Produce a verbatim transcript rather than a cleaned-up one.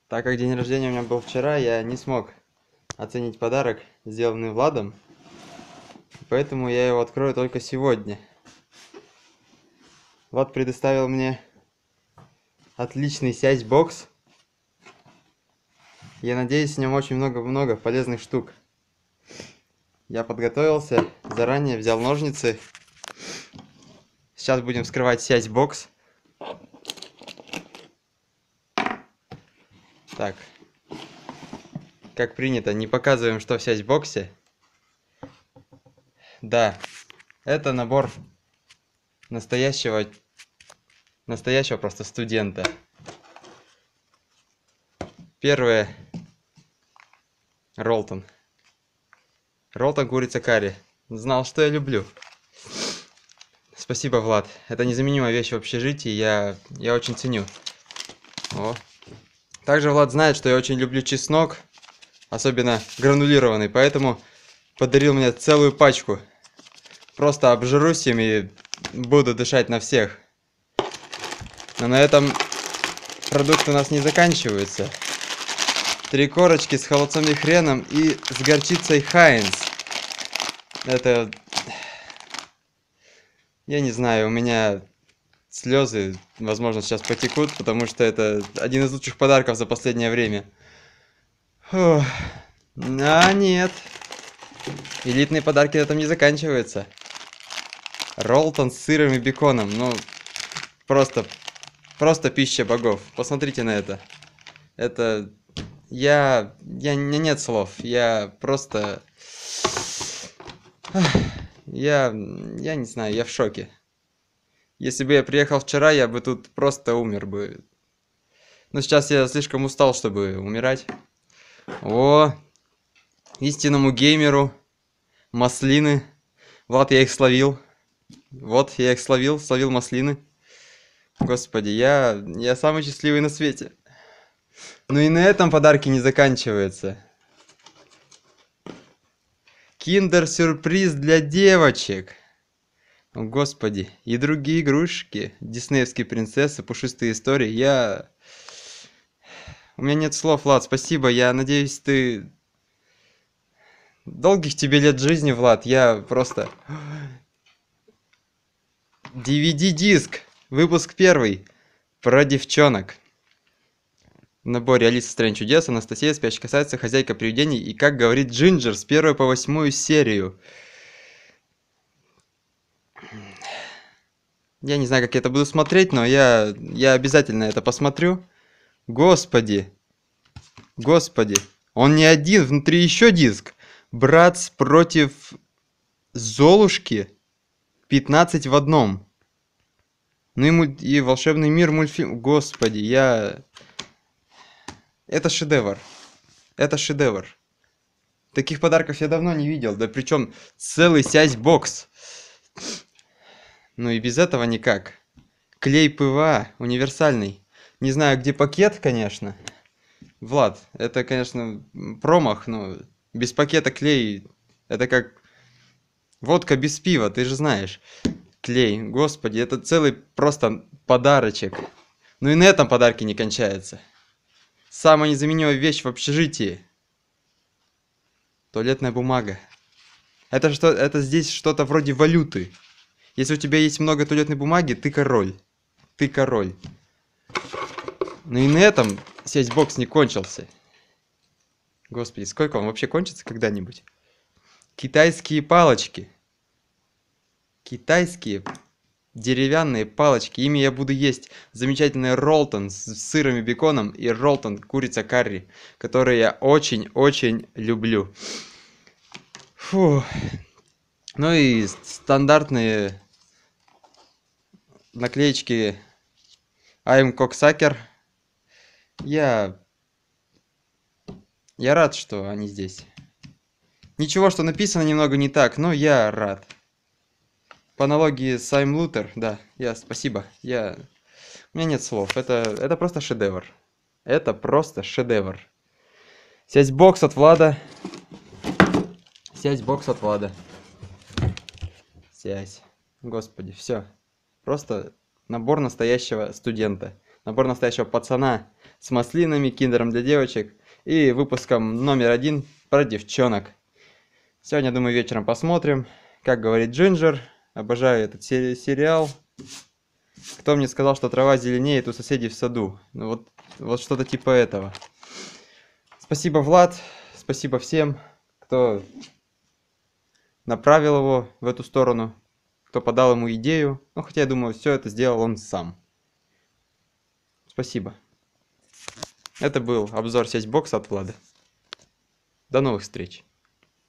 Так как день рождения у меня был вчера, я не смог оценить подарок, сделанный Владом, поэтому я его открою только сегодня. Влад предоставил мне отличный сясь-бокс. Я надеюсь, в нем очень много-много полезных штук. Я подготовился, заранее взял ножницы. Сейчас будем вскрывать сясь-бокс. Так, как принято, не показываем, что в сясь-боксе. Да, это набор настоящего, настоящего просто студента. Первое. Ролтон. Ролтон курица карри. Знал, что я люблю. Спасибо, Влад. Это незаменимая вещь в общежитии, я, я очень ценю. О. Также Влад знает, что я очень люблю чеснок, особенно гранулированный, поэтому подарил мне целую пачку. Просто обжирусь им и буду дышать на всех. Но на этом продукты у нас не заканчиваются. Три корочки с холодцом и хреном и с горчицей Хайнц. Это... Я не знаю, у меня слезы, возможно, сейчас потекут, потому что это один из лучших подарков за последнее время. Фух. А нет. Элитные подарки на этом не заканчиваются. Ролтон с сыром и беконом. Ну, просто, просто пища богов. Посмотрите на это. Это... Я... Я... У меня нет слов. Я просто... Я... Я не знаю, я в шоке. Если бы я приехал вчера, я бы тут просто умер бы. Но сейчас я слишком устал, чтобы умирать. О, истинному геймеру маслины. Вот я их словил. Вот я их словил, словил маслины. Господи, я, я самый счастливый на свете. Ну и на этом подарки не заканчиваются. Киндер-сюрприз для девочек. О, Господи, и другие игрушки. Диснеевские принцессы, пушистые истории. Я... У меня нет слов, Влад, спасибо. Я надеюсь, ты... Долгих тебе лет жизни, Влад. Я просто... ди ви ди-диск. Выпуск первый. Про девчонок. В наборе Алиса в стране чудес, Анастасия, спящая красавица, хозяйка привидений и как говорит Джинджер с первой по восьмую серию. Я не знаю, как я это буду смотреть, но я, я обязательно это посмотрю. Господи. Господи. Он не один, внутри еще диск. Братц против Золушки. пятнадцать в одном. Ну и, муль... и волшебный мир мультфильм. Господи, я... Это шедевр. Это шедевр. Таких подарков я давно не видел. Да причем целый сясь-бокс. Ну и без этого никак. Клей ПВА, универсальный. Не знаю, где пакет, конечно. Влад, это, конечно, промах, но без пакета клей... Это как водка без пива, ты же знаешь. Клей, господи, это целый просто подарочек. Ну и на этом подарки не кончаются. Самая незаменимая вещь в общежитии. Туалетная бумага. Это, что, это здесь что-то вроде валюты. Если у тебя есть много туалетной бумаги, ты король. Ты король. Ну и на этом сясь-бокс не кончился. Господи, сколько он вообще кончится когда-нибудь? Китайские палочки. Китайские деревянные палочки. Ими я буду есть замечательный ролтон с сыром и беконом и ролтон курица карри, которые я очень-очень люблю. Фу. Ну и стандартные наклеечки I'm Cocksucker. Я... Я рад, что они здесь. Ничего, что написано немного не так, но я рад. По аналогии с I'm Luther, да, я... Спасибо. Я... У меня нет слов. Это, это просто шедевр. Это просто шедевр. Сясь-бокс от Влада. Сясь-бокс от Влада. Сясь. Господи, все. Просто набор настоящего студента. Набор настоящего пацана с маслинами, киндером для девочек и выпуском номер один про девчонок. Сегодня, думаю, вечером посмотрим. Как говорит Джинджер, обожаю этот сери сериал. Кто мне сказал, что трава зеленеет у соседей в саду? Ну, вот, вот что-то типа этого. Спасибо, Влад. Спасибо всем, кто направил его в эту сторону, кто подал ему идею. Ну, хотя я думаю, все это сделал он сам. Спасибо. Это был обзор сеть бокс от Влада. До новых встреч.